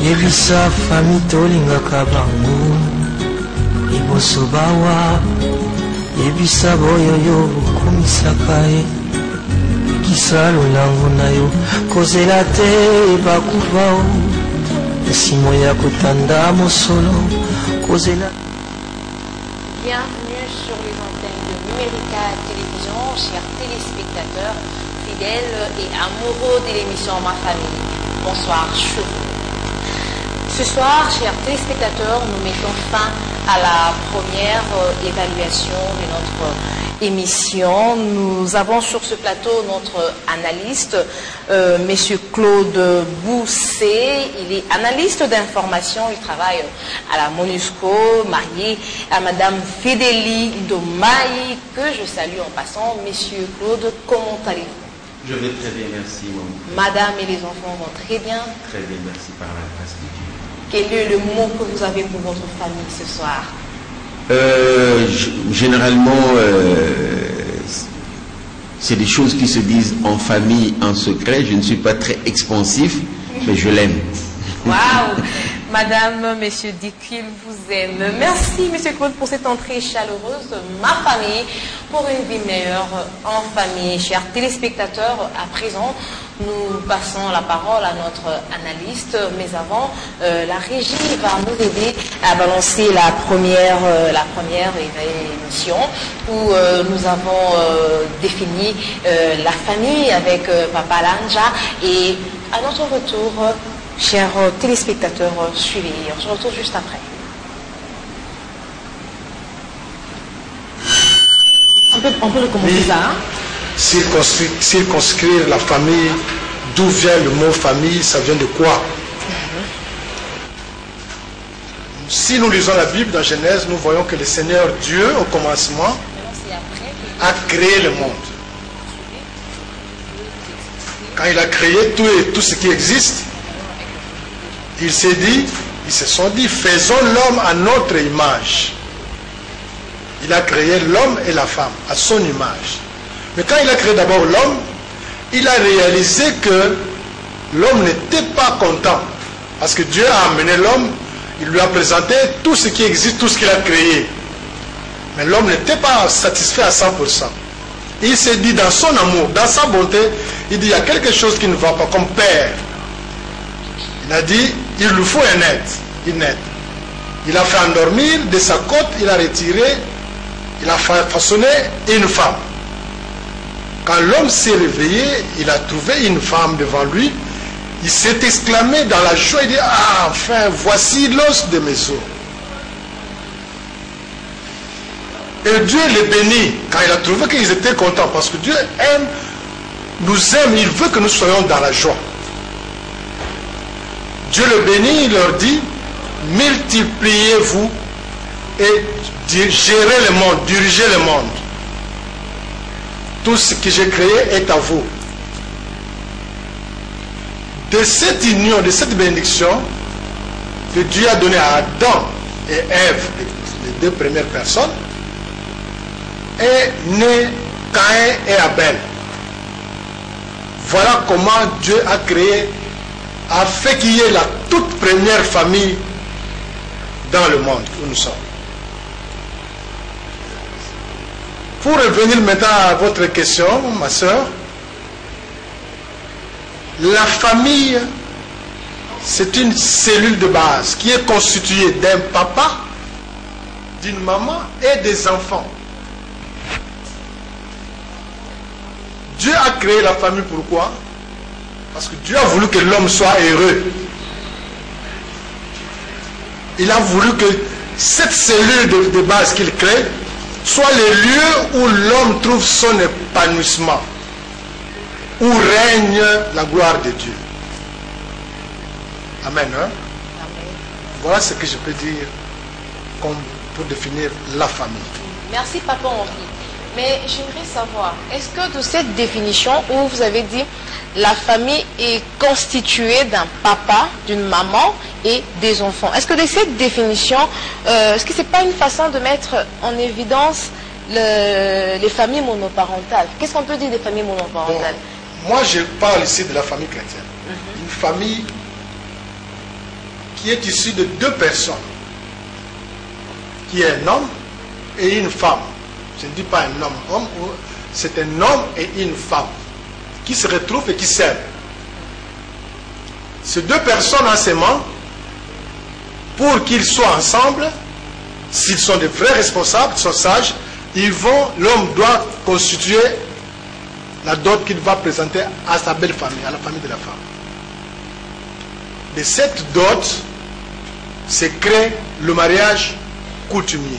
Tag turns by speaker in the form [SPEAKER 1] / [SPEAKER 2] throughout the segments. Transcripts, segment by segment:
[SPEAKER 1] Yebisa famille tolinga kabangu Ibosobawa Yebisa boyoyo kumisakae Kisalo langu nayo Kozela te bakuvao Esimo ya kutanda mosolo Kozela.
[SPEAKER 2] Bienvenue sur les antennes de Numérica Télévision, chers téléspectateurs, fidèles et amoureux de l'émission Ma Famille. Bonsoir chez vous. Ce soir, chers téléspectateurs, nous mettons fin à la première évaluation de notre émission. Nous avons sur ce plateau notre analyste, Monsieur Claude Bousset. Il est analyste d'information, il travaille à la MONUSCO, marié à Madame Fédélie Domaï, que je salue en passant. Monsieur Claude, comment allez-vous?
[SPEAKER 3] Je vais très bien, merci.
[SPEAKER 2] Madame et les enfants vont très bien?
[SPEAKER 3] Très bien, merci par la grâce de Dieu.
[SPEAKER 2] Quel est le mot que vous avez pour votre famille ce soir?
[SPEAKER 3] Généralement, c'est des choses qui se disent en famille, en secret. Je ne suis pas très expansif, mais je l'aime.
[SPEAKER 2] Waouh! Madame, Monsieur dit qu'il vous aime. Merci, Monsieur Claude, pour cette entrée chaleureuse. Ma famille, pour une vie meilleure en famille. Chers téléspectateurs, à présent, nous passons la parole à notre analyste. Mais avant, la régie va nous aider à balancer la première émission où nous avons défini la famille avec Papa Lanja. Et à notre retour, chers téléspectateurs, suivez, on se retrouve juste après. On peut recommencer ça, hein?
[SPEAKER 4] Circonscrire la famille, d'où vient le mot famille, ça vient de quoi? Si nous lisons la Bible dans Genèse, nous voyons que le Seigneur Dieu, au commencement, a créé le monde. Quand il a créé tout ce qui existe, ils se sont dit, faisons l'homme à notre image. Il a créé l'homme et la femme à son image. Mais quand il a créé d'abord l'homme, il a réalisé que l'homme n'était pas content. Parce que Dieu a amené l'homme, il lui a présenté tout ce qui existe, tout ce qu'il a créé. Mais l'homme n'était pas satisfait à 100%. Il s'est dit dans son amour, dans sa bonté, il dit, il y a quelque chose qui ne va pas comme père. Il a dit, il lui faut une aide. Il a fait endormir de sa côte, il a retiré, il a façonné une femme. Quand l'homme s'est réveillé, il a trouvé une femme devant lui. Il s'est exclamé dans la joie, il dit, ah, enfin, voici l'os de mes os. Et Dieu les bénit quand il a trouvé qu'ils étaient contents, parce que Dieu nous aime, il veut que nous soyons dans la joie. Dieu le bénit, il leur dit, multipliez-vous et gérez le monde, dirigez le monde. Tout ce que j'ai créé est à vous. De cette union, de cette bénédiction que Dieu a donnée à Adam et Ève, les deux premières personnes, est né Caïn et Abel. Voilà comment Dieu a créé, a fait qu'il y ait la toute première famille dans le monde où nous sommes. Pour revenir maintenant à votre question, ma soeur, la famille, c'est une cellule de base qui est constituée d'un papa, d'une maman et des enfants. Dieu a créé la famille, pourquoi? Parce que Dieu a voulu que l'homme soit heureux. Il a voulu que cette cellule de base qu'il crée soit le lieu où l'homme trouve son épanouissement, où règne la gloire de Dieu. Amen. Hein? Amen. Voilà ce que je peux dire pour définir la famille.
[SPEAKER 2] Merci, Papa Henri. Mais j'aimerais savoir, est-ce que de cette définition où vous avez dit la famille est constituée d'un papa, d'une maman et des enfants, est-ce que de cette définition, est-ce que ce n'est pas une façon de mettre en évidence les familles monoparentales? Qu'est-ce qu'on peut dire des familles monoparentales?
[SPEAKER 4] Bon, moi je parle ici de la famille chrétienne. Une famille qui est issu de deux personnes, qui est un homme et une femme. Je ne dis pas un homme, c'est un homme et une femme qui se retrouvent et qui s'aiment. Ces deux personnes ensemble, pour qu'ils soient ensemble, s'ils sont de vrais responsables, sont sages, l'homme doit constituer la dot qu'il va présenter à sa belle famille, à la famille de la femme. De cette dot se crée le mariage coutumier.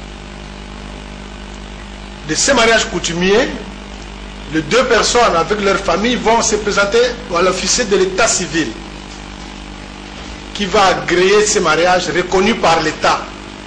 [SPEAKER 4] De ce mariage coutumier, les deux personnes avec leur famille vont se présenter à l'officier de l'état civil qui va agréer ce mariage reconnu par l'État.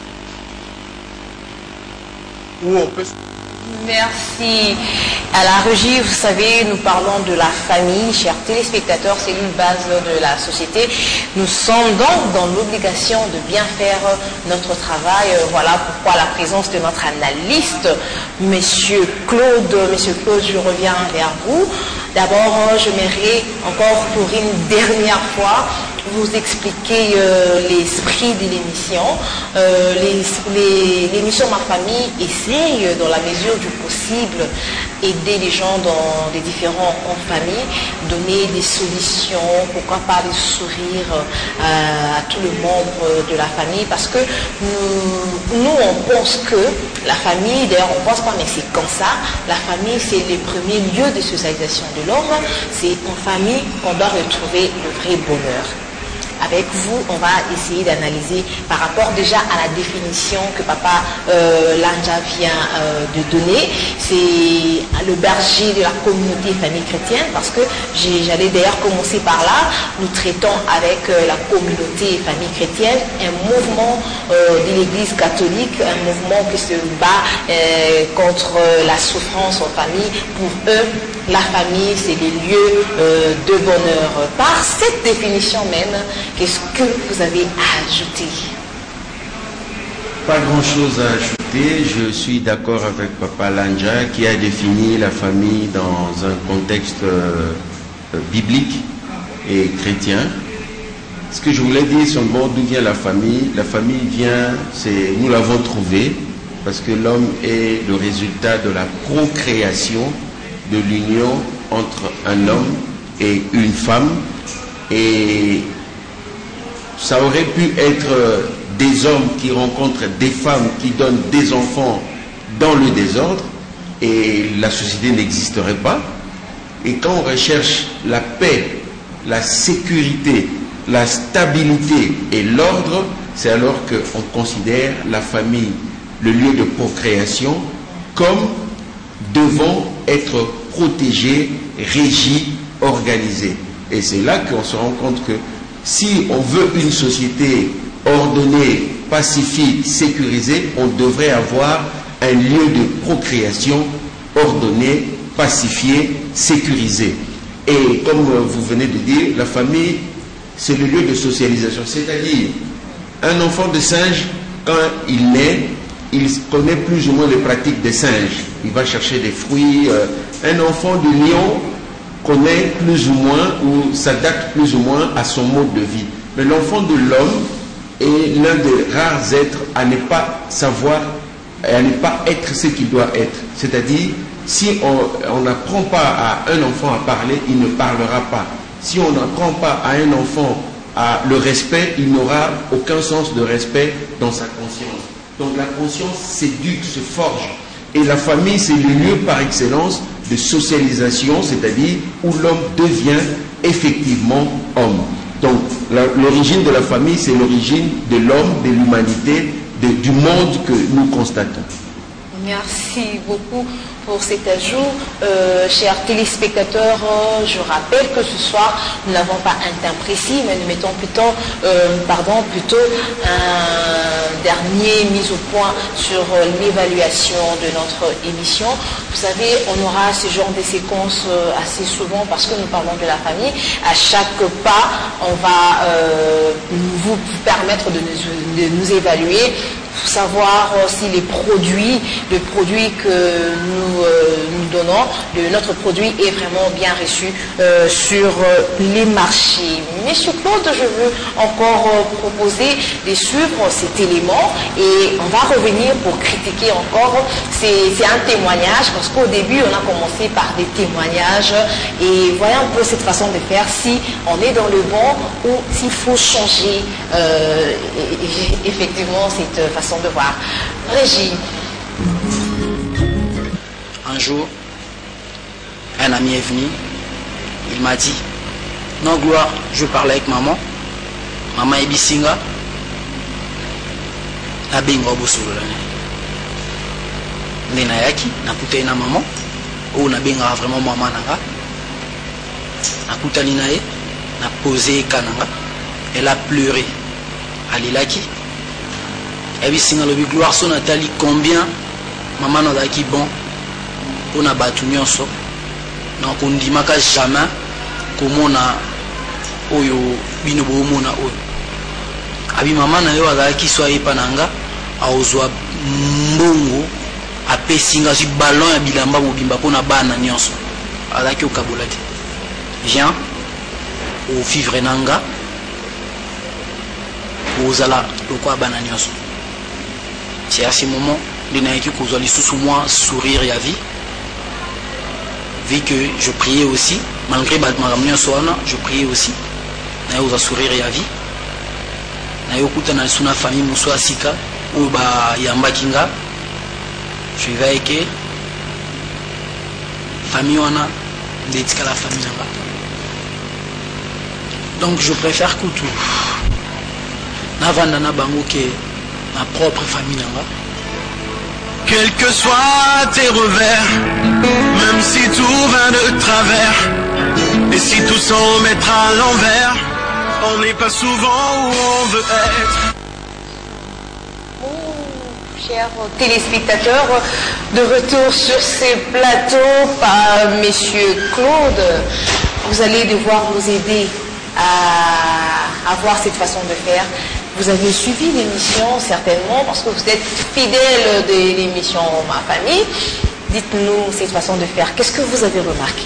[SPEAKER 4] Où on peut...
[SPEAKER 2] Merci. À la régie, vous savez, nous parlons de la famille. Chers téléspectateurs, c'est une base de la société. Nous sommes donc dans l'obligation de bien faire notre travail. Voilà pourquoi la présence de notre analyste, Monsieur Claude, je reviens vers vous. D'abord, j'aimerais encore pour une dernière fois vous expliquer l'esprit de l'émission. L'émission Ma Famille essaye, dans la mesure du possible, aider les gens dans des différents familles, donner des solutions, pourquoi pas des sourires à tous les membres de la famille, parce que nous on pense que la famille, d'ailleurs on pense pas, mais c'est comme ça, la famille c'est le premier lieu de socialisation de l'homme, c'est en famille qu'on doit retrouver le vrai bonheur. Avec vous, on va essayer d'analyser par rapport déjà à la définition que Papa Lanja vient de donner. C'est le berger de la communauté famille chrétienne, parce que j'allais d'ailleurs commencer par là. Nous traitons avec la communauté famille chrétienne un mouvement de l'Église catholique, un mouvement qui se bat contre la souffrance en famille. Pour eux, la famille, c'est les lieux de bonheur. Par cette définition même, qu'est-ce que vous avez à ajouter?
[SPEAKER 3] Pas grand-chose à ajouter. Je suis d'accord avec Papa Lanja qui a défini la famille dans un contexte biblique et chrétien. Ce que je voulais dire sur le bord d'où vient la famille vient, nous l'avons trouvé, parce que l'homme est le résultat de la procréation, de l'union entre un homme et une femme, et ça aurait pu être des hommes qui rencontrent des femmes qui donnent des enfants dans le désordre, et la société n'existerait pas. Et quand on recherche la paix, la sécurité, la stabilité et l'ordre, c'est alors qu'on considère la famille, le lieu de procréation, comme devant être protégé, régi, organisé. Et c'est là qu'on se rend compte que si on veut une société ordonnée, pacifique, sécurisée, on devrait avoir un lieu de procréation ordonné, pacifié, sécurisé. Et comme vous venez de dire, la famille, c'est le lieu de socialisation. C'est-à-dire, un enfant de singe, quand il naît, il connaît plus ou moins les pratiques des singes. Il va chercher des fruits. Un enfant de lion connaît plus ou moins ou s'adapte plus ou moins à son mode de vie. Mais l'enfant de l'homme est l'un des rares êtres à ne pas savoir et à ne pas être ce qu'il doit être. C'est-à-dire, si on n'apprend pas à un enfant à parler, il ne parlera pas. Si on n'apprend pas à un enfant le respect, il n'aura aucun sens de respect dans sa conscience. Donc la conscience s'éduque, se forge. Et la famille, c'est le lieu par excellence de socialisation, c'est-à-dire où l'homme devient effectivement homme. Donc l'origine de la famille, c'est l'origine de l'homme, de l'humanité, du monde que nous constatons.
[SPEAKER 2] Merci beaucoup pour cet ajout. Chers téléspectateurs, je rappelle que ce soir, nous n'avons pas un temps précis, mais nous mettons plutôt un dernier mise au point sur l'évaluation de notre émission. Vous savez, on aura ce genre de séquences assez souvent parce que nous parlons de la famille. À chaque pas, on va vous permettre de nous évaluer, savoir si le produit que nous donnons, notre produit est vraiment bien reçu sur les marchés. Monsieur Claude, Claude, je veux encore proposer de suivre cet élément et on va revenir pour critiquer encore. C'est un témoignage parce qu'au début, on a commencé par des témoignages et voyons un peu cette façon de faire, si on est dans le bon ou s'il faut changer effectivement cette façon de voir. Régie.
[SPEAKER 5] Un jour, un ami est venu, il m'a dit, non Gloire, je parlais avec maman, maman est bisinga, la bingo bosolo la nena yaki, na kutani na maman, ou na binga vraiment maman nanga, na kutani na ye, na posé kananga, elle a pleuré, alilaki, et bisinga le Gloire son Nathalie combien, maman n'a qui bon, on a battu nyonso. Donc on dit maka jamais comment na oyo bino bomo na oyo abi mama na yo azaki soit epananga aozwa mbongo apesinga si ballon ya bilamba mobimba pona bana nyonso azaki okabola te viens au vivre nanga ozala lokwa bana nyonso. C'est à ce moment de naiki kozwa lisusu moi sourire ya vie. Vu que je priais aussi, malgré ma je priais aussi. Je suis sourire et à vie. Je suis dans famille Moussa Sika, ou Yamba Kinga. Je vais avec famille wana, dédicace la famille. Donc je préfère Koutou. Navandana Bango qui est ma propre famille.
[SPEAKER 6] Quels que soient tes revers, même si tout va de travers, et si tout s'en mettra à l'envers, on n'est pas souvent où on veut être.
[SPEAKER 2] Chers téléspectateurs, de retour sur ces plateaux par Monsieur Claude, vous allez devoir nous aider à avoir cette façon de faire. Vous avez suivi l'émission certainement parce que vous êtes fidèle de l'émission Ma Famille. Dites-nous cette façon de faire. Qu'est-ce que vous avez remarqué?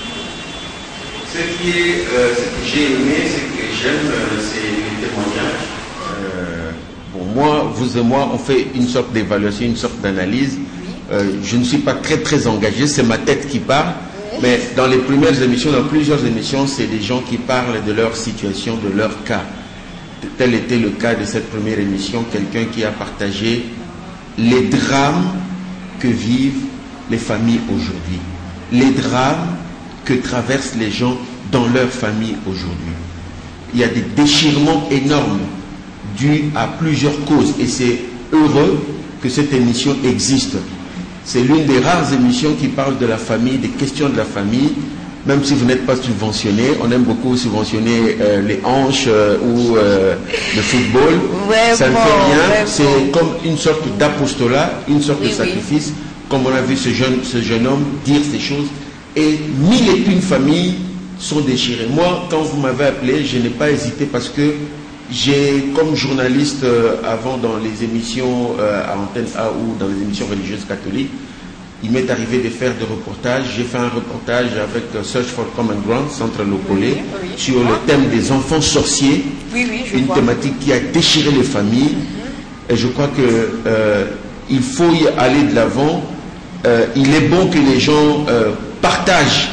[SPEAKER 3] Ce que j'ai aimé, ce que j'aime, c'est les témoignages. Bon, moi, vous et moi, on fait une sorte d'évaluation, une sorte d'analyse. Je ne suis pas très engagé, c'est ma tête qui parle. Mais dans les premières émissions, dans plusieurs émissions, c'est des gens qui parlent de leur situation, de leur cas. Tel était le cas de cette première émission, quelqu'un qui a partagé les drames que vivent les familles aujourd'hui, les drames que traversent les gens dans leur famille aujourd'hui. Il y a des déchirements énormes dus à plusieurs causes et c'est heureux que cette émission existe. C'est l'une des rares émissions qui parle de la famille, des questions de la famille. Même si vous n'êtes pas subventionné, on aime beaucoup subventionner les hanches ou le football. Ça ne fait rien. C'est comme une sorte d'apostolat, une sorte de sacrifice. Comme on a vu ce jeune homme dire ces choses. Et 1000 et une familles sont déchirées. Moi, quand vous m'avez appelé, je n'ai pas hésité parce que j'ai, comme journaliste avant dans les émissions à Antenne A ou dans les émissions religieuses catholiques, il m'est arrivé de faire des reportages. J'ai fait un reportage avec Search for Common Ground, Centre Locolé, sur le thème des enfants sorciers, une thématique qui a déchiré les familles. Et je crois qu'il faut y aller de l'avant. Il est bon que les gens partagent.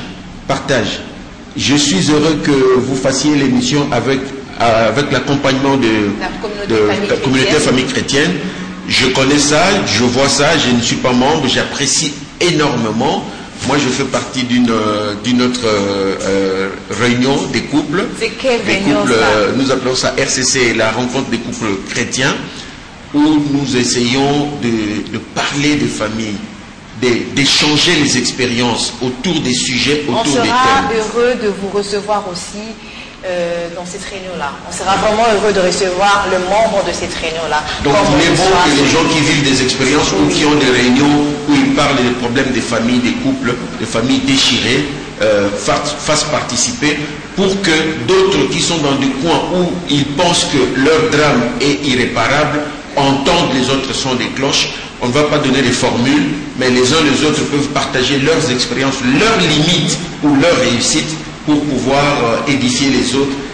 [SPEAKER 3] Je suis heureux que vous fassiez l'émission avec l'accompagnement de la communauté famille chrétienne. Je connais ça, je vois ça, je ne suis pas membre, j'apprécie énormément. Moi, je fais partie d'une autre réunion des couples.
[SPEAKER 2] C'est quelle réunion ça?
[SPEAKER 3] Nous appelons ça RCC, la rencontre des couples chrétiens, où nous essayons de parler des familles, d'échanger les expériences autour des sujets, autour des thèmes.
[SPEAKER 2] On sera heureux de vous recevoir aussi dans cette réunion-là. On sera vraiment heureux de recevoir le membre de cette réunion-là.
[SPEAKER 3] Donc il est bon que les gens qui vivent des expériences ou qui ont des réunions où ils parlent des problèmes des familles, des couples, des familles déchirées, fassent participer pour que d'autres qui sont dans des coins où ils pensent que leur drame est irréparable entendent les autres sons des cloches. On ne va pas donner des formules, mais les uns les autres peuvent partager leurs expériences, leurs limites ou leurs réussites pour pouvoir édifier les autres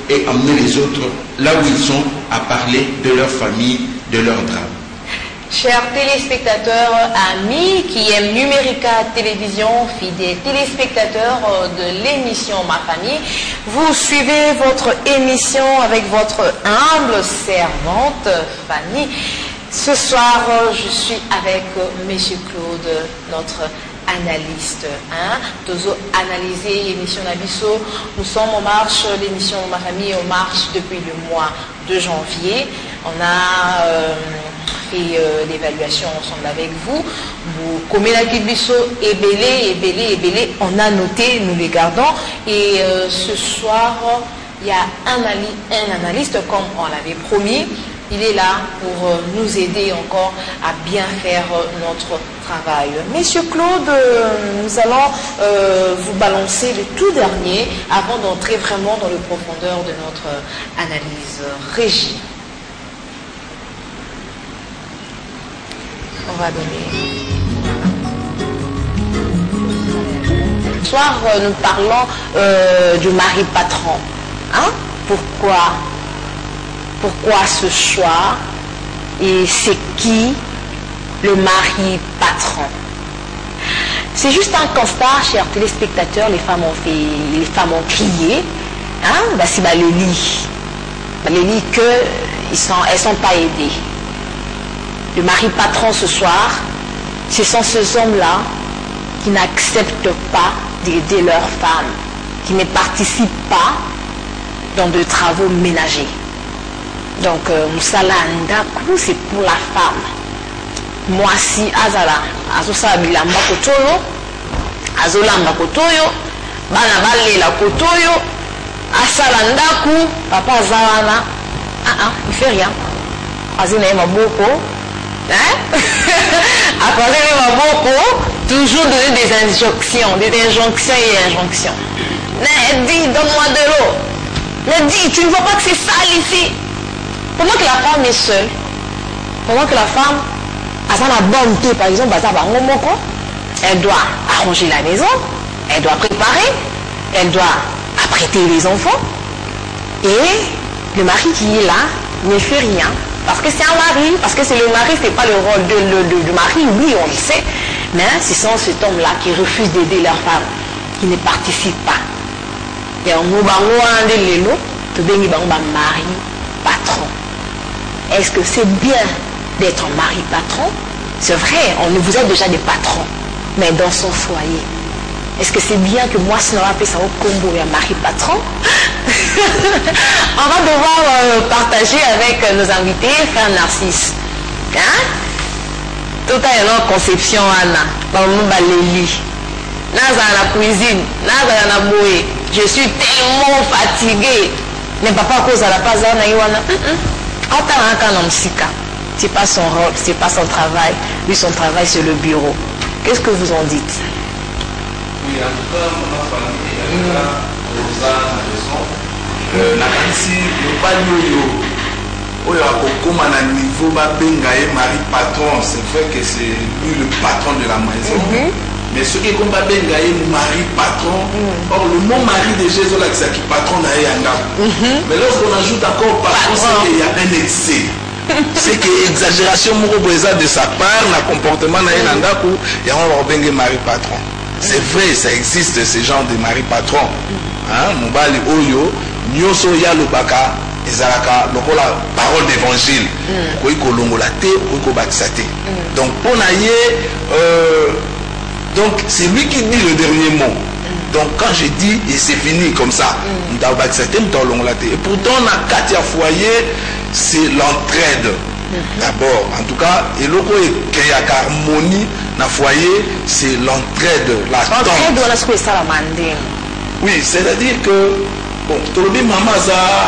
[SPEAKER 3] et emmener les autres là où ils sont à parler de leur famille, de leur drame.
[SPEAKER 2] Chers téléspectateurs, amis qui aiment Numérica Télévision, fidèles téléspectateurs de l'émission Ma Famille, vous suivez votre émission avec votre humble servante Fanny. Ce soir, je suis avec Monsieur Claude, notre analyste. Tozo analyser l'émission Nabiso. Nous sommes en marche, l'émission Ma Famille en marche depuis le mois de janvier. On a fait l'évaluation ensemble avec vous. Vous commettez la Kibiso ébélé. On a noté, nous les gardons. Et ce soir, il y a un analyste, comme on l'avait promis. Il est là pour nous aider encore à bien faire notre travail. Monsieur Claude, nous allons vous balancer le tout dernier avant d'entrer vraiment dans le profondeur de notre analyse. Régie. On va donner. Ce soir, nous parlons du mari patron. Pourquoi ce choix et c'est qui le mari patron? C'est juste un constat, chers téléspectateurs, les femmes ont crié, si les lits elles sont pas aidées. Le mari patron ce soir, ce sont ces hommes-là qui n'acceptent pas d'aider leurs femmes, qui ne participent pas dans de travaux ménagers. Donc, Moussala Ndaku, c'est pour la femme. Moi, si Azala, Azosa Bilamba Kotoyo, Azolamba Kotoyo, Banabale la Kotoyo, Asala Ndaku, Papa Zalana, il fait rien. Azina Maboko, après Maboko, toujours donner des injonctions et injonctions. Dis, donne-moi de l'eau. Dis, tu ne vois pas que c'est sale ici. Pendant que la femme est seule, pendant que la femme a sa bonté, par exemple, elle doit arranger la maison, elle doit préparer, elle doit apprêter les enfants, et le mari qui est là ne fait rien, parce que c'est un mari, parce que c'est le mari, c'est pas le rôle du mari, oui, on le sait, mais ce sont cet homme-là qui refuse d'aider leur femme, qui ne participe pas. Et on nous mari patron. Est-ce que c'est bien d'être un mari patron? C'est vrai, on vous êtes déjà des patrons, mais dans son foyer. Est-ce que c'est bien que moi, si on appelle ça au combo et un mari patron? On va devoir partager avec nos invités, frère Narcisse. Tout à l'heure, conception, Anna, dans le lit. Naza la cuisine, Naza la bouée. Je suis tellement fatiguée. Mais papa, cause à la paz, c'est pas son rôle, c'est pas son travail. Lui, son travail, c'est le bureau. Qu'est-ce que vous en dites?
[SPEAKER 7] Oui, en tout cas, ma famille, Rosa a raison. Le niveau mari patron, c'est vrai que c'est lui le patron de la maison. Mais ce qui est comme mari patron, or le mot mari de Jésus là qui patron mais lorsqu'on ajoute encore patron, c'est qu'il y a un excès. C'est que exagération de sa part, le comportement et on va mari patron. C'est vrai, ça existe ce genre de mari patron. Mobali oyo, nyoso ya lobaka, ezalaka lokola parole d'évangile. Donc pour donc c'est lui qui dit le dernier mot. Donc quand je dis et c'est fini comme ça, et pourtant on a 4 foyers, c'est l'entraide. D'abord, en tout cas, et l'autre qui a harmonie dans le foyer, c'est l'entraide, la tente. Oui, c'est-à-dire que bon, tout le monde maman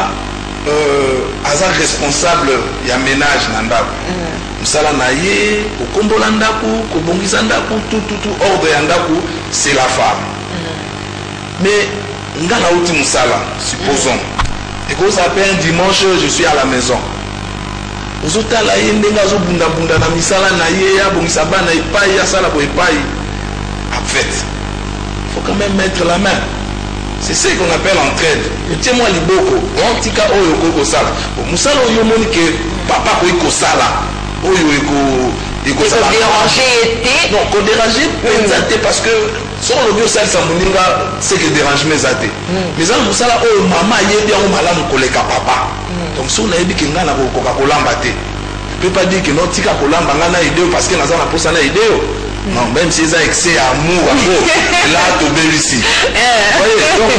[SPEAKER 7] a responsable, il y a ménage dans le msala na ye, kokombola ndaku, kobongisa ndaku, tout ordre ya ndaku, c'est la femme. Mais ngala uti msala, supposons. Et quand ça fait un dimanche, je suis à la maison. Ozotala ye ndenga zo bunda na misala na ye ya bongisa bana epai ya sala ko epai. En fait, faut quand même mettre la main. C'est ce qu'on appelle entraide. Tiens-moi les boko. On tika oyo koko sala. Musala oyo monique papa ko sala. Oyo eko sala.
[SPEAKER 2] Déranger était.
[SPEAKER 7] Non, qu'on déranger parce que sur le bio sale ça moninga c'est que dérange mes athées. Mais ça musala oyo maman yebi on malamu koleka papa. Donc si on a dit que ngana ko kolamba te. Je ne peux pas dire que non tika kolamba ngana idée parce que nazana posa na idée. Non, même si ça excès amour, là, tu es ici. Donc,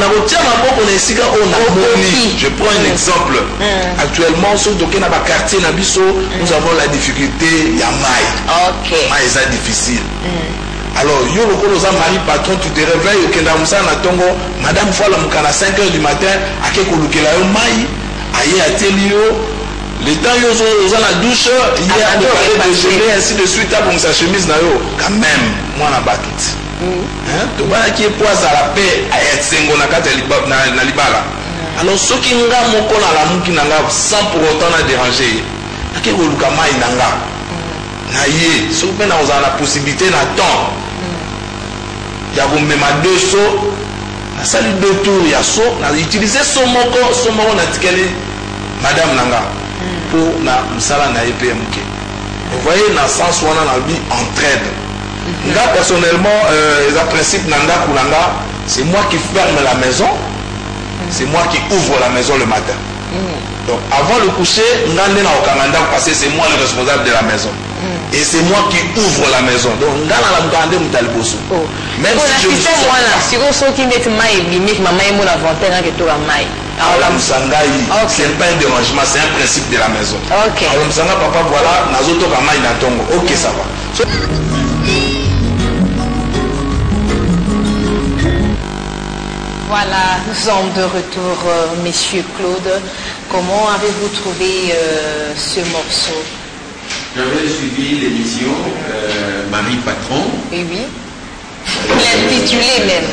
[SPEAKER 7] je prends un exemple. Actuellement, sur le quartier Nabiso, nous avons la difficulté, il y a maille. Maille, c'est difficile. Alors, yo le mari patron, tu te réveilles, madame Fola à 5 h du matin, à quel maille, aïe à Télio. Les temps ils ont la douche, il y a de déjeuner, ainsi de suite, pour sa chemise, quand même, moi, on a battu. Tu vois qui est poisson à la paix, à Yatsengo, na libala. Alors, ceux qui n'ont pas mon col à la mou qui n'ont pas sans pour autant la déranger, à quel olukama il n'a pas. Naïe, ceux qui ont la possibilité d'attendre. Il y a même à 2 sauts, na sali 2 tours, il y a saut, on a utilisé son moko, on a dit Madame Nanga. Pour na musala na EPMK. Vous voyez, dans le sens où on a vie entraide. Moi, personnellement, les principes Nanda Kulanga, c'est moi qui ferme la maison, c'est moi qui ouvre la maison le matin. Donc, avant le coucher, Nanda na Okamanda, parce que c'est moi le responsable de la maison. Et c'est moi qui ouvre la maison. Donc, Nanda la Mukande Mutalibosu. Même si je suis moi là, si vous qui mettez maï, limite, maman est mon avantage que tu as maï. C'est pas un dérangement, c'est un principe de la maison. Ok. Alors, papa, voilà, Nazoto Kama Inatongo. Ok, ça va.
[SPEAKER 2] Voilà, nous sommes de retour, Monsieur Claude. Comment avez-vous trouvé ce morceau?
[SPEAKER 3] J'avais suivi l'émission Marie Patron.
[SPEAKER 2] Oui, oui. L'intitulé même.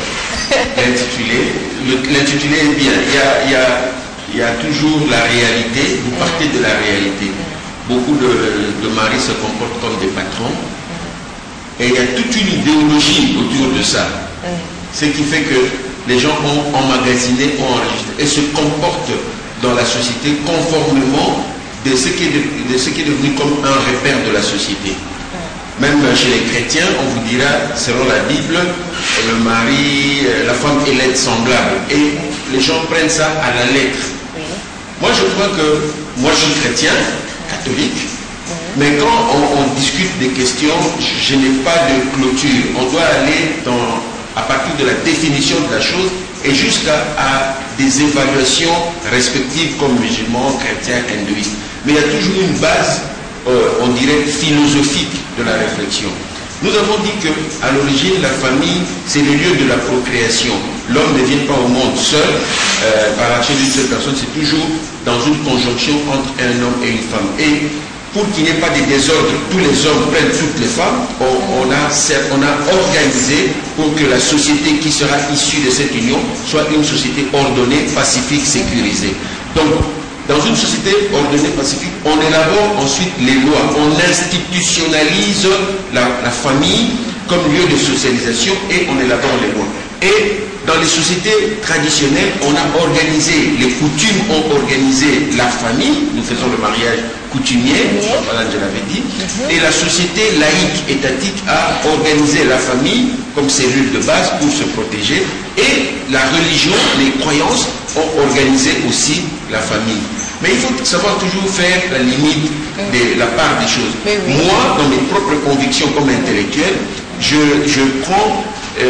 [SPEAKER 3] L'intitulé est bien. Il y a toujours la réalité. Vous partez de la réalité. Beaucoup de maris se comportent comme des patrons. Et il y a toute une idéologie autour de ça. Ce qui fait que les gens ont emmagasiné, ont enregistré et se comportent dans la société conformément de ce qui est devenu comme un repère de la société. Même chez les chrétiens, on vous dira, selon la Bible, le mari, la femme est l'être semblable. Et les gens prennent ça à la lettre. Moi, je crois que, moi je suis chrétien, catholique, mais quand on discute des questions, je n'ai pas de clôture. On doit aller à partir de la définition de la chose et jusqu'à des évaluations respectives comme musulmans, chrétiens, hindouistes. Mais il y a toujours une base, on dirait, philosophique de la réflexion. Nous avons dit qu'à l'origine, la famille, c'est le lieu de la procréation. L'homme ne vient pas au monde seul, par l'action d'une seule personne, c'est toujours dans une conjonction entre un homme et une femme. Et pour qu'il n'y ait pas de désordre, tous les hommes prennent toutes les femmes, on a organisé pour que la société qui sera issue de cette union soit une société ordonnée, pacifique, sécurisée. Donc, dans une société ordonnée, pacifique, on élabore ensuite les lois, on institutionnalise la famille comme lieu de socialisation et on élabore les lois. Et dans les sociétés traditionnelles, on a organisé, les coutumes ont organisé la famille, nous faisons le mariage coutumier, je l'avais dit, et la société laïque étatique a organisé la famille comme cellule de base pour se protéger, et la religion, les croyances ont organisé aussi la famille. Mais il faut savoir toujours faire la limite de la part des choses. Moi, dans mes propres convictions comme intellectuel, je prends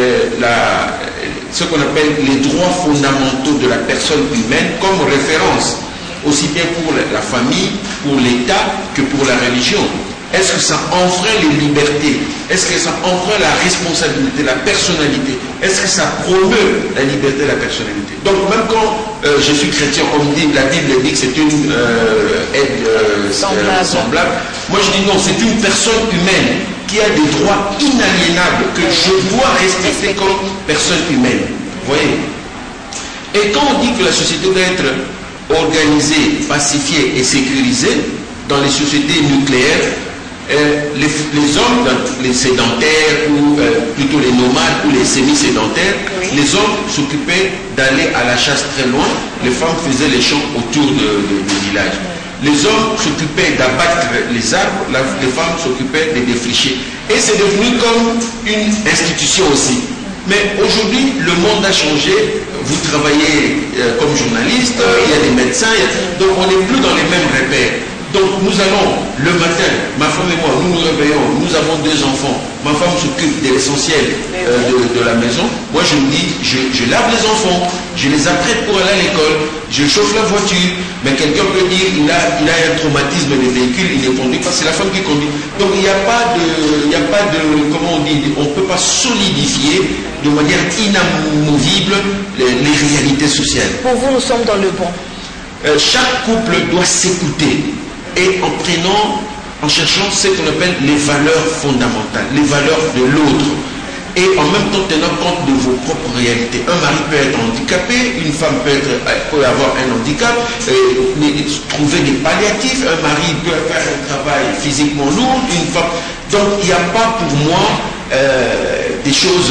[SPEAKER 3] ce qu'on appelle les droits fondamentaux de la personne humaine comme référence, aussi bien pour la famille, pour l'État que pour la religion. Est-ce que ça enfreint les libertés? Est-ce que ça enfreint la responsabilité, la personnalité? Est-ce que ça promeut la liberté et la personnalité? Donc même quand je suis chrétien, on me dit, la Bible dit que c'est une aide semblable. Moi je dis non, c'est une personne humaine qui a des droits inaliénables que je dois respecter comme personne humaine. Vous voyez? Et quand on dit que la société doit être organisée, pacifiée et sécurisée, dans les sociétés nucléaires, Les hommes, les sédentaires, ou plutôt les nomades ou les semi-sédentaires, les hommes s'occupaient d'aller à la chasse très loin, les femmes faisaient les champs autour du village. Les hommes s'occupaient d'abattre les arbres, les femmes s'occupaient de défricher. Et c'est devenu comme une institution aussi. Mais aujourd'hui, le monde a changé. Vous travaillez comme journaliste, il y a des médecins, donc on n'est plus dans les mêmes repères. Donc nous allons le matin, ma femme et moi, nous nous réveillons, nous avons 2 enfants. Ma femme s'occupe de l'essentiel de la maison. Moi je me dis, je lave les enfants, je les apprête pour aller à l'école, je chauffe la voiture. Mais quelqu'un peut dire, il a un traumatisme de véhicule, il ne conduit pas, c'est la femme qui conduit. Donc il n'y a pas de, comment on dit, on ne peut pas solidifier de manière inamovible les réalités sociales.
[SPEAKER 2] Pour vous, nous sommes dans le bon.
[SPEAKER 3] Chaque couple doit s'écouter. Et en cherchant ce qu'on appelle les valeurs fondamentales, les valeurs de l'autre. Et en même temps tenant compte de vos propres réalités. Un mari peut être handicapé, une femme peut avoir un handicap, trouver des palliatifs, un mari peut faire un travail physiquement lourd, une femme. Donc il n'y a pas pour moi des choses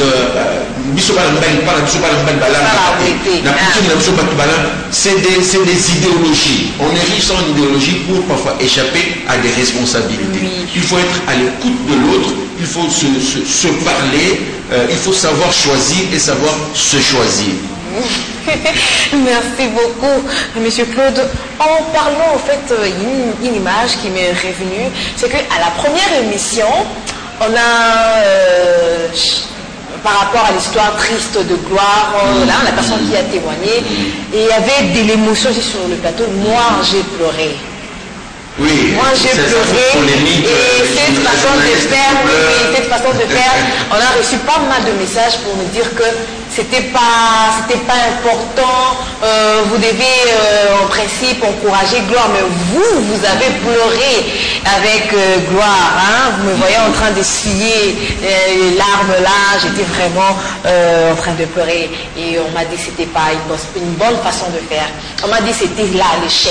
[SPEAKER 3] c'est des idéologies. On est riche en idéologie pour parfois échapper à des responsabilités. Il faut être à l'écoute de l'autre, il faut se parler, il faut savoir choisir et savoir se choisir.
[SPEAKER 2] Merci beaucoup, Monsieur Claude. En parlant, en fait, une image qui m'est revenue, c'est qu'à la première émission, on a, par rapport à l'histoire triste de Gloire, là, la personne qui a témoigné, et il y avait de l'émotion sur le plateau. Moi, j'ai pleuré.
[SPEAKER 3] Oui,
[SPEAKER 2] moi j'ai pleuré et cette façon de faire, on a reçu pas mal de messages pour nous dire que c'était pas important, vous devez en principe encourager Gloire, mais vous avez pleuré avec Gloire, hein? Vous me voyez en train d'essuyer les larmes là, j'étais vraiment en train de pleurer et on m'a dit que c'était pas une bonne façon de faire, on m'a dit que c'était là l'échec.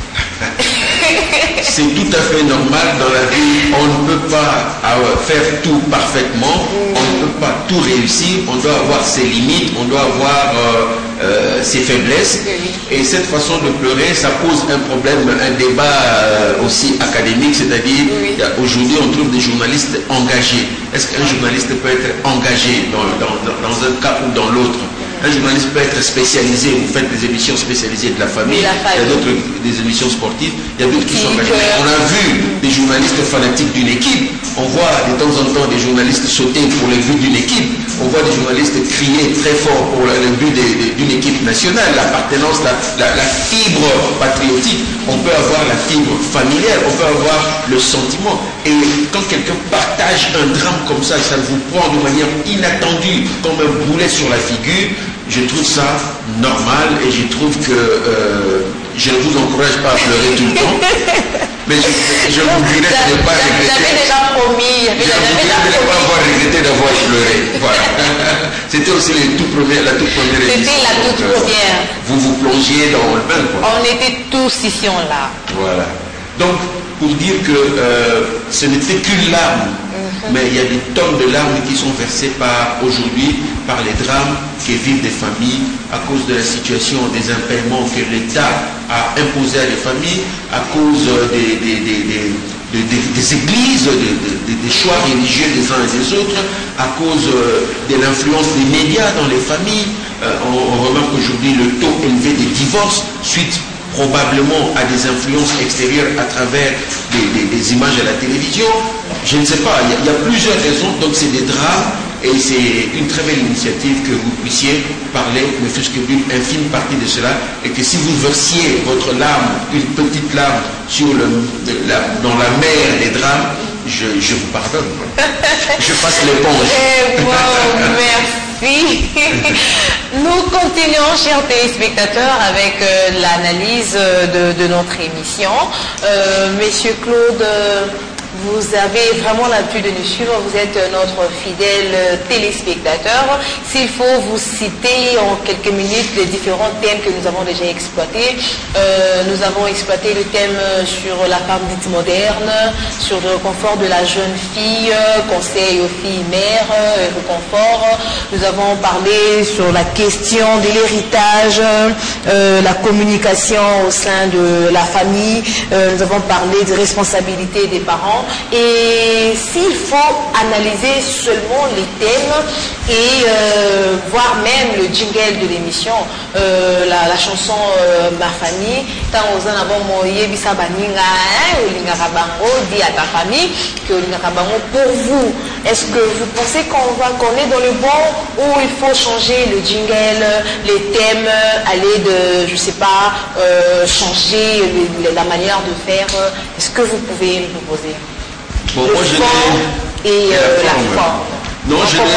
[SPEAKER 3] C'est tout à fait normal dans la vie. On ne peut pas faire tout parfaitement, on ne peut pas tout réussir, on doit avoir ses limites, on doit avoir ses faiblesses. Et cette façon de pleurer, ça pose un problème, un débat aussi académique, c'est-à-dire aujourd'hui on trouve des journalistes engagés. Est-ce qu'un journaliste peut être engagé dans un cas ou dans l'autre? Un journaliste peut être spécialisé, vous faites des émissions spécialisées de la famille, il y a d'autres des émissions sportives, il y a d'autres qui sont engagés. On a vu des journalistes fanatiques d'une équipe, on voit de temps en temps des journalistes sauter pour le but d'une équipe, on voit des journalistes crier très fort pour le but d'une équipe nationale, l'appartenance, la fibre patriotique, on peut avoir la fibre familiale, on peut avoir le sentiment. Et quand quelqu'un partage un drame comme ça vous prend de manière inattendue, comme un boulet sur la figure, je trouve ça normal et je trouve que je ne vous encourage pas à pleurer tout le temps. Mais je vous dirais de ne pas regretter.
[SPEAKER 2] J'avais déjà promis.
[SPEAKER 3] Je vous dirais de ne pas avoir regretté d'avoir pleuré. Voilà. C'était aussi la toute première émission.
[SPEAKER 2] C'était la toute première.
[SPEAKER 3] Vous plongiez dans le bain, quoi.
[SPEAKER 2] On était tous ici là.
[SPEAKER 3] Voilà. Donc, pour dire que ce n'était qu'une larme, mais il y a des tonnes de larmes qui sont versées aujourd'hui par les drames que vivent des familles à cause de la situation des impaiements que l'État a imposés à des familles, à cause des églises, des choix religieux des uns et des autres, à cause de l'influence des médias dans les familles. On remarque aujourd'hui le taux élevé des divorces suite probablement à des influences extérieures à travers des images à la télévision. Je ne sais pas, il y a plusieurs raisons, donc c'est des drames et c'est une très belle initiative que vous puissiez parler, ne fût-ce que d'une infime partie de cela, et que si vous versiez votre larme, une petite larme dans la mer des drames, je vous pardonne. Je passe l'éponge.
[SPEAKER 2] Merci. Nous continuons, chers téléspectateurs, avec l'analyse de notre émission. Monsieur Claude, vous avez vraiment l'habitude de nous suivre, vous êtes notre fidèle téléspectateur. S'il faut vous citer en quelques minutes les différents thèmes que nous avons déjà exploités, nous avons exploité le thème sur la femme dite moderne, sur le réconfort de la jeune fille, conseil aux filles mères, réconfort. Nous avons parlé sur la question de l'héritage, la communication au sein de la famille. Nous avons parlé de responsabilité des parents. Et s'il faut analyser seulement les thèmes et voir même le jingle de l'émission, la chanson Ma famille, tant aux en avant moye bisabaninga, dit à ta famille que pour vous, est-ce que vous pensez qu'on est dans le bon, ou il faut changer le jingle, les thèmes, aller de, je sais pas, changer la manière de faire? Est-ce que vous pouvez me proposer?
[SPEAKER 3] Bon, moi,
[SPEAKER 2] la forme.
[SPEAKER 3] Non,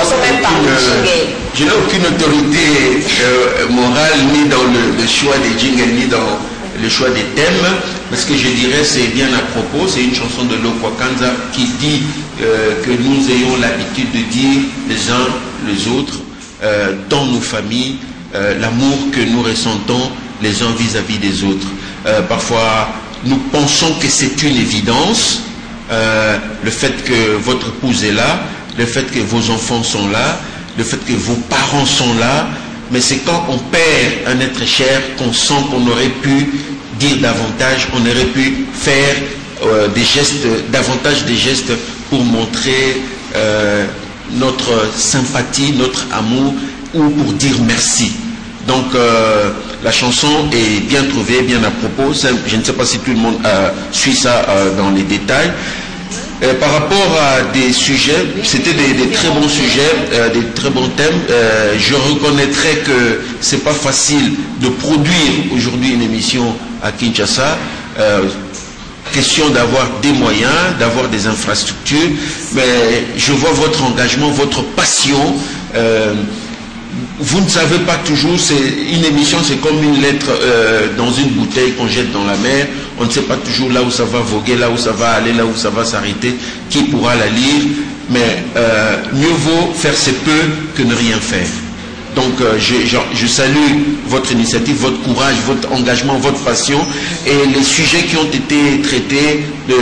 [SPEAKER 3] je n'ai aucune autorité morale ni dans le choix des jingles, ni dans le choix des thèmes, parce que je dirais c'est bien à propos. C'est une chanson de Lokwa Kanza qui dit que nous ayons l'habitude de dire les uns les autres dans nos familles l'amour que nous ressentons les uns vis-à-vis des autres. Parfois nous pensons que c'est une évidence, le fait que votre épouse est là, le fait que vos enfants sont là, le fait que vos parents sont là, mais c'est quand on perd un être cher qu'on sent qu'on aurait pu dire davantage, on aurait pu faire des gestes, davantage des gestes pour montrer notre sympathie, notre amour, ou pour dire merci. Donc la chanson est bien trouvée, bien à propos. Je ne sais pas si tout le monde suit ça dans les détails. Par rapport à des sujets, c'était des très bons sujets, des très bons thèmes. Je reconnaîtrais que c'est pas facile de produire aujourd'hui une émission à Kinshasa. Question d'avoir des moyens, d'avoir des infrastructures, mais je vois votre engagement, votre passion. Vous ne savez pas toujours, c'est une émission, c'est comme une lettre dans une bouteille qu'on jette dans la mer. On ne sait pas toujours là où ça va voguer, là où ça va aller, là où ça va s'arrêter, qui pourra la lire. Mais mieux vaut faire ses peu que ne rien faire. Donc je salue votre initiative, votre courage, votre engagement, votre passion, et les sujets qui ont été traités,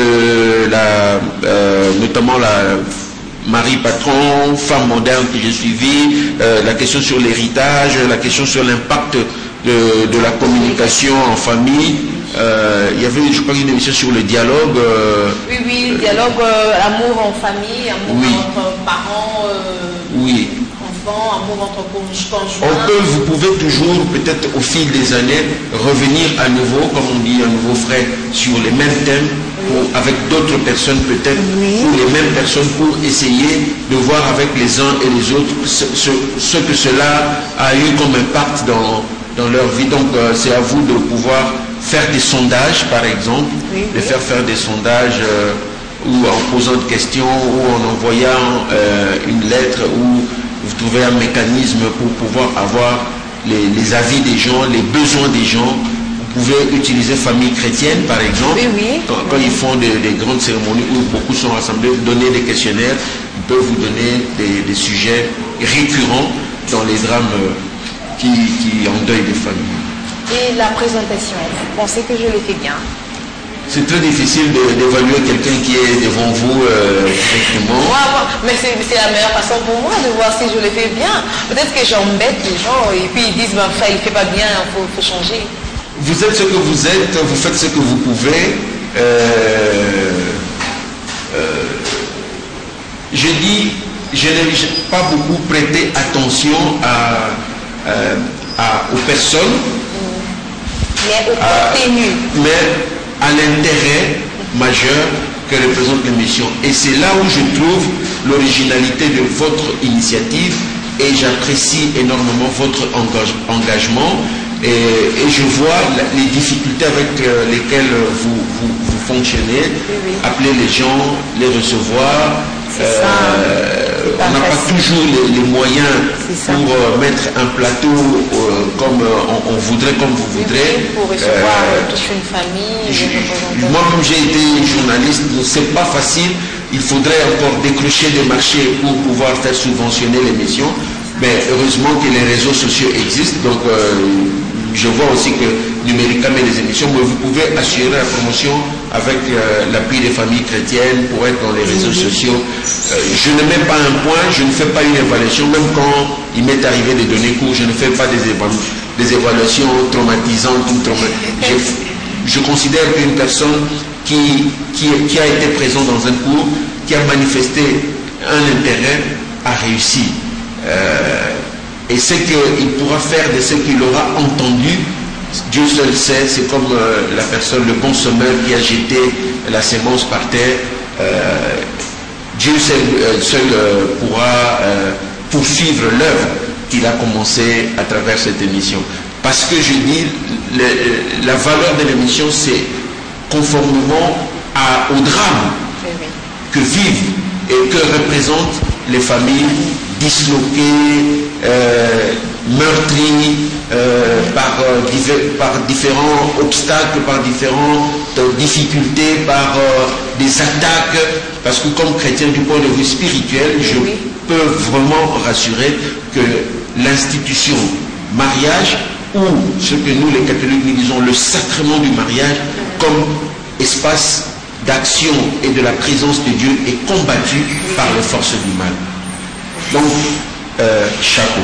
[SPEAKER 3] notamment la Marie Patron, femme moderne que j'ai suivie, la question sur l'héritage, la question sur l'impact de la communication en famille. Il y avait, je crois, une émission sur le dialogue.
[SPEAKER 2] Oui, le dialogue, amour en famille, amour entre parents,
[SPEAKER 3] oui.
[SPEAKER 2] enfants, amour entre conjoints.
[SPEAKER 3] Vous pouvez toujours, peut-être au fil des années, revenir à nouveau, comme on dit, à nouveau frais, sur les mêmes thèmes, avec d'autres personnes peut-être, ou les mêmes personnes, pour essayer de voir avec les uns et les autres ce que cela a eu comme impact dans leur vie. Donc c'est à vous de pouvoir faire des sondages, par exemple, de faire des sondages ou en posant des questions, ou en envoyant une lettre, ou vous trouvez un mécanisme pour pouvoir avoir les avis des gens, les besoins des gens. Vous pouvez utiliser Famille Chrétienne, par exemple, quand ils font des grandes cérémonies où beaucoup sont rassemblés, donner des questionnaires, ils peuvent vous donner des sujets récurrents dans les drames qui endeuillent des familles. Et
[SPEAKER 2] la présentation, vous pensez que je le fais bien?
[SPEAKER 3] C'est très difficile d'évaluer quelqu'un qui est devant vous directement.
[SPEAKER 2] Mais c'est la meilleure façon pour moi de voir si je le fais bien. Peut-être que j'embête les gens et puis ils disent, ça il ne fait pas bien, il faut changer.
[SPEAKER 3] Vous êtes ce que vous êtes, vous faites ce que vous pouvez. Je dis, je n'ai pas beaucoup prêté attention aux personnes,
[SPEAKER 2] mais au contenu.
[SPEAKER 3] Mais à l'intérêt majeur que représente l'émission. Et c'est là où je trouve l'originalité de votre initiative, et j'apprécie énormément votre engagement. Et je vois les difficultés avec lesquelles vous fonctionnez. Appeler les gens, les recevoir, On n'a pas toujours les moyens pour mettre un plateau comme on voudrait, comme vous voudrez.
[SPEAKER 2] Pour recevoir toute une famille.
[SPEAKER 3] Moi-même, j'ai été journaliste, c'est pas facile. Il faudrait encore décrocher des marchés pour pouvoir faire subventionner l'émission. Mais heureusement que les réseaux sociaux existent. Donc, je vois aussi que Numérica met des émissions, mais vous pouvez assurer la promotion avec l'appui des familles chrétiennes pour être dans les réseaux sociaux. Je ne mets pas un point, je ne fais pas une évaluation, même quand il m'est arrivé de donner cours, je ne fais pas des évaluations traumatisantes. Je considère qu'une personne qui a été présente dans un cours, qui a manifesté un intérêt, a réussi. Et ce qu'il pourra faire de ce qu'il aura entendu, Dieu seul sait. C'est comme la personne, le bon semeur qui a jeté la sémence par terre. Dieu seul pourra poursuivre l'œuvre qu'il a commencé à travers cette émission. Parce que je dis, la valeur de l'émission, c'est conformément au drame que vivent et que représentent les familles disloquées, meurtries par différents obstacles, par différentes difficultés, par des attaques. Parce que comme chrétien du point de vue spirituel, je peux vraiment rassurer que l'institution mariage, ou ce que nous les catholiques nous disons le sacrement du mariage, comme espace d'action et de la présence de Dieu, est combattu par les forces du mal. Donc, chapeau.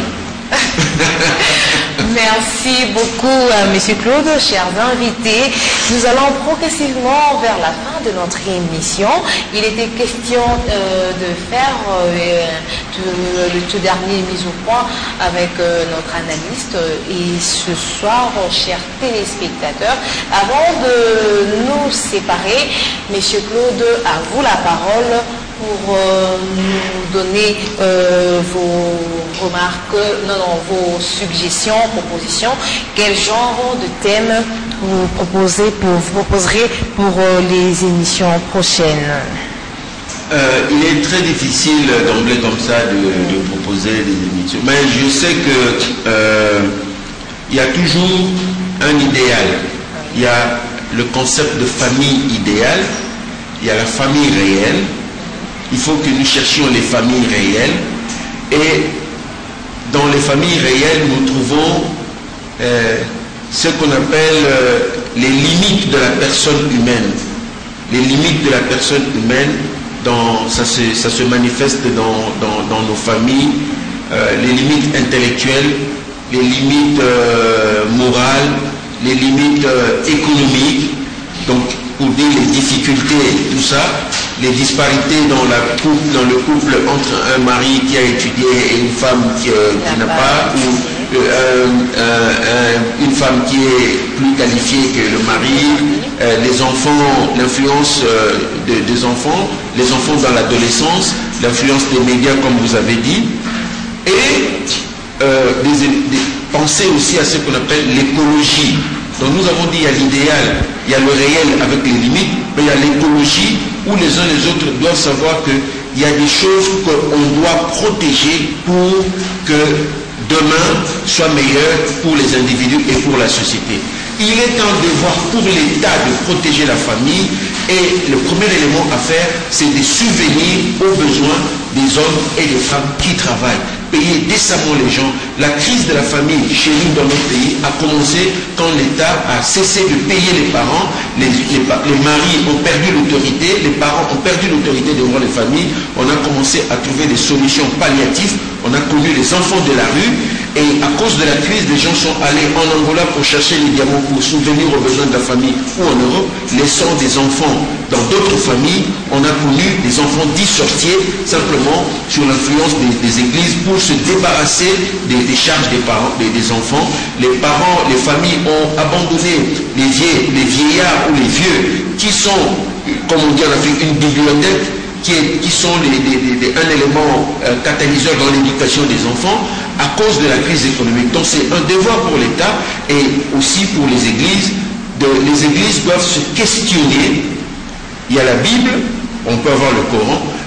[SPEAKER 2] Merci beaucoup, Monsieur Claude, chers invités. Nous allons progressivement vers la fin de notre émission. Il était question de faire le tout dernier mise au point avec notre analyste. Et ce soir, chers téléspectateurs, avant de nous séparer, Monsieur Claude, à vous la parole pour nous donner vos remarques, vos suggestions, propositions. Quel genre de thème vous proposerez pour les émissions prochaines?
[SPEAKER 3] Il est très difficile d'emblée comme ça de proposer des émissions. Mais je sais que il y a toujours un idéal. Il y a le concept de famille idéale, il y a la famille réelle. Il faut que nous cherchions les familles réelles, et dans les familles réelles, nous trouvons ce qu'on appelle les limites de la personne humaine. Les limites de la personne humaine, ça se manifeste dans nos familles, les limites intellectuelles, les limites morales, les limites économiques. Donc, pour dire les difficultés, tout ça, les disparités dans le couple entre un mari qui a étudié et une femme qui n'a pas, ou une femme qui est plus qualifiée que le mari, les enfants, l'influence des enfants, les enfants dans l'adolescence, l'influence des médias comme vous avez dit, et penser aussi à ce qu'on appelle l'écologie. Donc nous avons dit il y a l'idéal, il y a le réel avec les limites, mais il y a l'écologie où les uns et les autres doivent savoir qu'il y a des choses qu'on doit protéger pour que demain soit meilleur pour les individus et pour la société. Il est un devoir pour l'État de protéger la famille, et le premier élément à faire, c'est de subvenir aux besoins des hommes et des femmes qui travaillent. Payer décemment les gens. La crise de la famille chez nous dans notre pays a commencé quand l'État a cessé de payer les parents. Les maris ont perdu l'autorité, les parents ont perdu l'autorité devant les familles. On a commencé à trouver des solutions palliatives. On a connu les enfants de la rue, et à cause de la crise, les gens sont allés en Angola pour chercher les diamants, pour subvenir aux besoins de la famille, ou en Europe, laissant des enfants dans d'autres familles. On a connu des enfants dits sorciers, simplement sur l'influence des églises, pour se débarrasser des charges des parents, des enfants. Les parents, les familles ont abandonné les vieillards ou les vieux, qui sont, comme on dit en Afrique, une bibliothèque, qui sont un élément catalyseur dans l'éducation des enfants à cause de la crise économique. Donc c'est un devoir pour l'État et aussi pour les églises. Les églises doivent se questionner. Il y a la Bible, on peut avoir le Coran,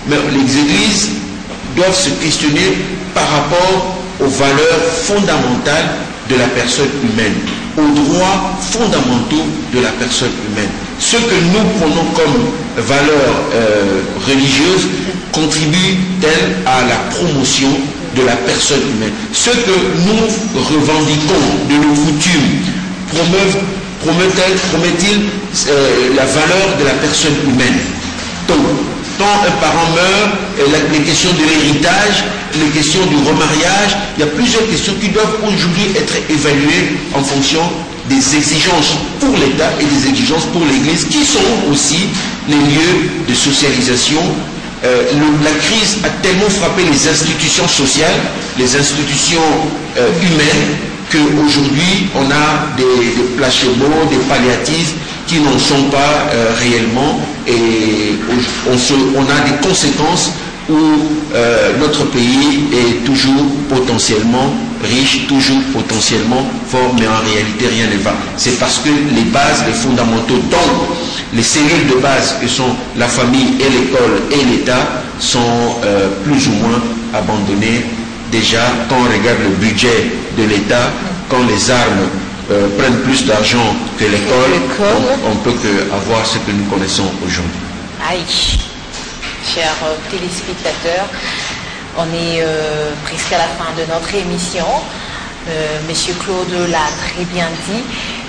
[SPEAKER 3] Mais les églises doivent se questionner par rapport aux valeurs fondamentales de la personne humaine, aux droits fondamentaux de la personne humaine. Ce que nous prenons comme valeurs religieuses contribue-t-elle à la promotion de la personne humaine? Ce que nous revendiquons de nos coutumes promet-il la valeur de la personne humaine? Donc, quand un parent meurt, les questions de l'héritage, les questions du remariage, il y a plusieurs questions qui doivent aujourd'hui être évaluées en fonction des exigences pour l'État et des exigences pour l'Église, qui sont aussi les lieux de socialisation. La crise a tellement frappé les institutions sociales, les institutions humaines, qu'aujourd'hui on a des placebos, des palliatifs qui n'en sont pas réellement, et on a des conséquences où notre pays est toujours potentiellement riche, toujours potentiellement fort, mais en réalité rien ne va. C'est parce que les bases, les fondamentaux, donc les cellules de base que sont la famille et l'école et l'État sont plus ou moins abandonnées. Déjà, quand on regarde le budget de l'État, quand les armes prennent plus d'argent que l'école, on peut avoir ce que nous connaissons aujourd'hui.
[SPEAKER 2] Aïe, chers téléspectateurs, on est presque à la fin de notre émission. Monsieur Claude l'a très bien dit,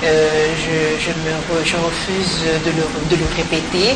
[SPEAKER 2] je refuse de le répéter.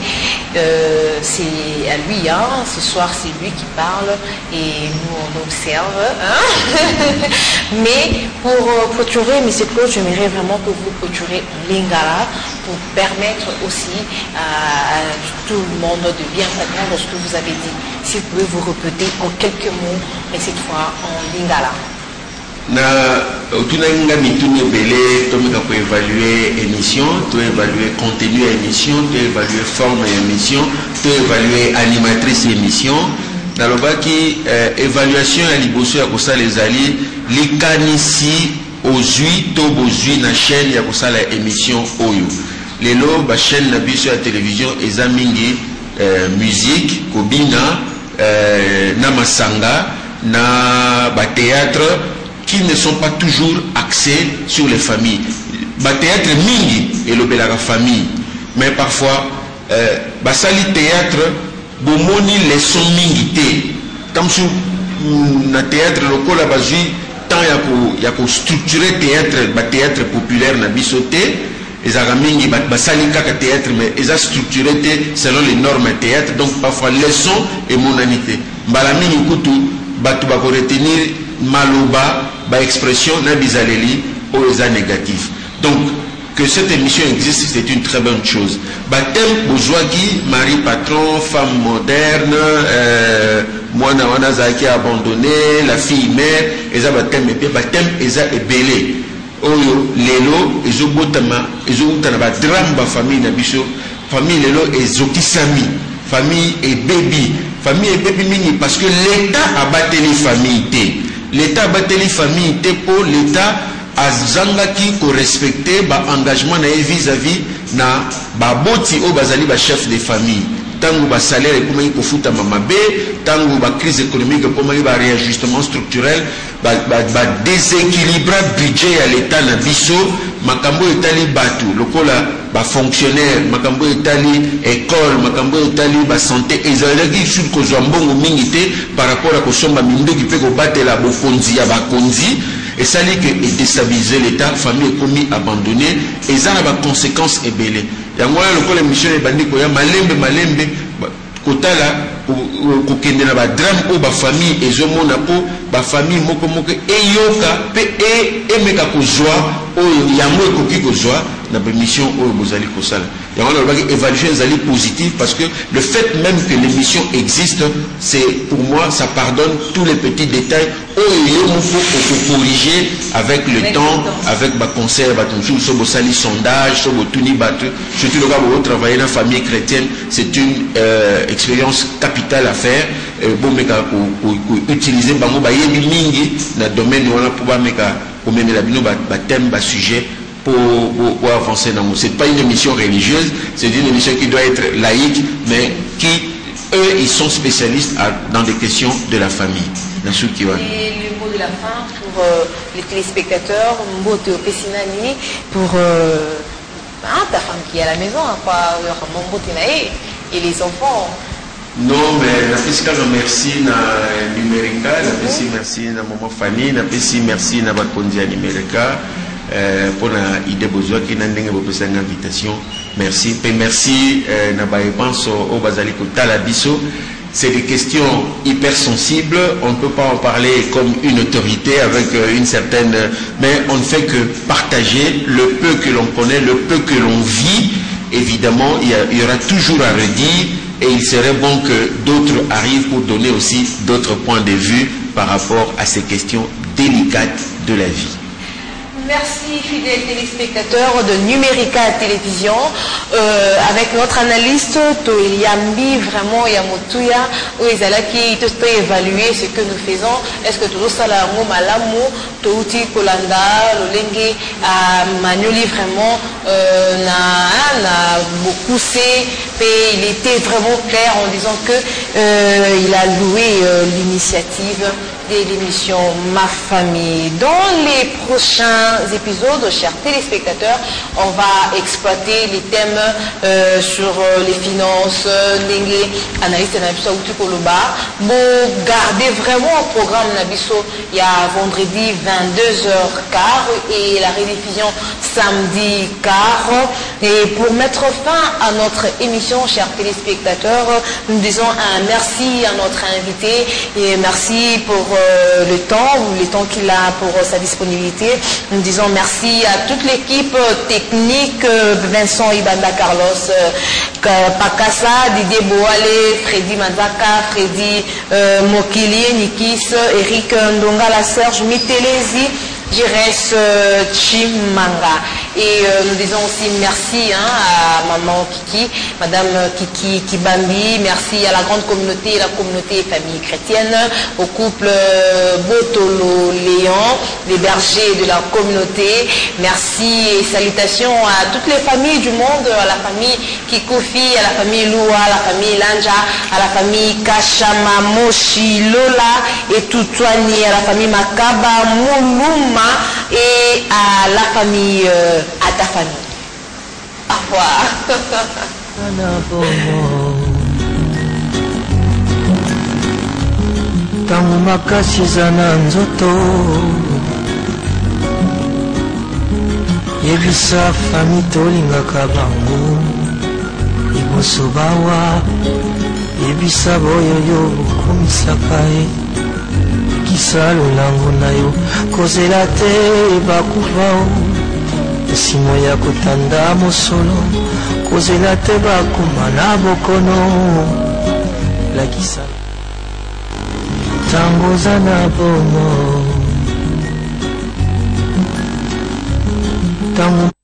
[SPEAKER 2] C'est à lui, hein, ce soir c'est lui qui parle et nous on observe. Hein. Mais pour clôturer, Monsieur Claude, j'aimerais vraiment que vous clôturez en lingala pour permettre aussi à tout le monde de bien comprendre ce que vous avez dit. Si vous pouvez vous répéter en quelques mots, mais cette fois en lingala.
[SPEAKER 3] Na tunanga mituni belé tomika pour évaluer émission, to évaluer contenu émission, to évaluer forme émission, to évaluer animatrice émission. Na lobaki évaluation à liboso ya kosala ezali likanisi ozui to bozui na chaîne ya kosala émission oyo. Lelo ba chaîne na biso ya télévision eza mingi musique kobina na masanga na ba théâtre qui ne sont pas toujours axés sur les familles. Théâtre mingi et le la famille, mais parfois basali théâtre bomoni leçon mingi te. Comme sur na théâtre local la bazui tant ya ko structurer théâtre populaire na bisoté ezaka mingi basali kaka théâtre mais eza structuré selon les normes théâtre, donc parfois leçon et monanité. Mbala mingi kutu batu bako retenir maloba ba expression na bizaleli ou eza négatif. Donc que cette émission existe, c'est une très bonne chose. Baptême bozwaki mari patron, femme moderne, mwana wana zaki abandonné, la fille mère, eza baptême et baptême eza ebelé. Oyo lelo ezobotama ezobutana ba drame ba famille na biso, famille lelo ezokisami, famille et baby, famille et baby mingi parce que l'État a battu les familles. L'État a battu les familles pour l'État a zangaki ko respecter ba engagement na vis-à-vis na ba boti o bazali ba chef de famille. Tango ba salaire pour ko futa mamabe, tango ba crise économique pour ba réajustement structurel, ba déséquilibre budget à l'État na biso, makambo etali batu lokola ba fonctionnaire, makambo etali école, makambo etali ba santé ezalaki sur ko zwambongo mingité par rapport à ko somba mindo qui peut ko batela bo konzi ya ba konzi. Et ça dit que déstabiliser l'État, famille est commis abandonnée, et ça a des conséquences ébélées. Il y a moyen de l'émission est bandit qu'il y a malembe, kota là, kokende na ba drame ou ba famille, et zomo na po, ba famille moko et yoka, et meka kozwa, ou yamo e koki kozwa, na émission ou bozali kosala. Il y a une évaluation positive parce que le fait même que l'émission existe, c'est pour moi, ça pardonne tous les petits détails. Il faut corriger avec le temps, avec le concert, le sondage, surtout le cas où vous travaillez dans la famille chrétienne, c'est une expérience capitale à faire. Bon, mais utiliser dans le domaine où on a thème, sujet. Pour avancer dans le monde. Ce n'est pas une émission religieuse, c'est une émission qui doit être laïque, mais qui eux, ils sont spécialistes dans des questions de la famille.
[SPEAKER 2] Et le mot de la fin pour les téléspectateurs, Mbote Pessinani, pour ta femme qui est à la maison, et les enfants.
[SPEAKER 3] Non, mais la pesca merci na numérica, la pesca merci na maman Fanny, la pesca merci na bakondia numérica pour la idée besoin qui n'a pas besoin d'invitation. Merci, et merci na baépanso au bazali kotala biso. C'est des questions hypersensibles. On ne peut pas en parler comme une autorité avec une certaine, mais on ne fait que partager le peu que l'on connaît, le peu que l'on vit. Évidemment, il y aura toujours à redire. Et il serait bon que d'autres arrivent pour donner aussi d'autres points de vue par rapport à ces questions délicates de la vie.
[SPEAKER 2] Merci fidèles téléspectateurs de Numérica Télévision. Avec notre analyste, Toeliambi, vraiment Yamotuya, où ils allaient qui peut évaluer ce que nous faisons. Est-ce que tout ça là, Malamu, Touti, Kolanda, Lolenge, Manueli vraiment n'a beaucoup il était vraiment clair en disant que il a loué l'initiative de l'émission Ma Famille. Dans les prochains épisodes, chers téléspectateurs, on va exploiter les thèmes sur les finances, analyse de Nabiso Koloba. Bon, gardez vraiment un programme Nabiso. Il y a vendredi 22h15 et la rediffusion samedi 15. Et pour mettre fin à notre émission, chers téléspectateurs, nous disons un merci à notre invité et merci pour le temps qu'il a pour sa disponibilité. Nous disons merci à toute l'équipe technique, Vincent Ibanda, Carlos Pakassa, Didier Boale, Freddy Manzaka, Freddy Mokili, Nikis, Eric Ndongala, Serge Mitelezi, Jires Chimanga. Et nous disons aussi merci à maman Kiki, madame Kiki Kibambi, merci à la grande communauté, la communauté famille chrétienne, au couple Botolo Léon, les bergers de la communauté. Merci et salutations à toutes les familles du monde, à la famille Kikofi, à la famille Loua, à la famille Lanja, à la famille Kachama, Moshi, Lola et Toutouani, à la famille Makaba, Mouluma et à la famille à ta famille. Au revoir.
[SPEAKER 1] Tangu makasi zana nzoto yebisa fami tolingaka bango liboso bawa yebisa boyoyo komisaka ye kisa lolango na yo kozela te bakufa o esimo ya kotanda mosolo kozela te bakoma na bokono lakisa tango za na bomo tango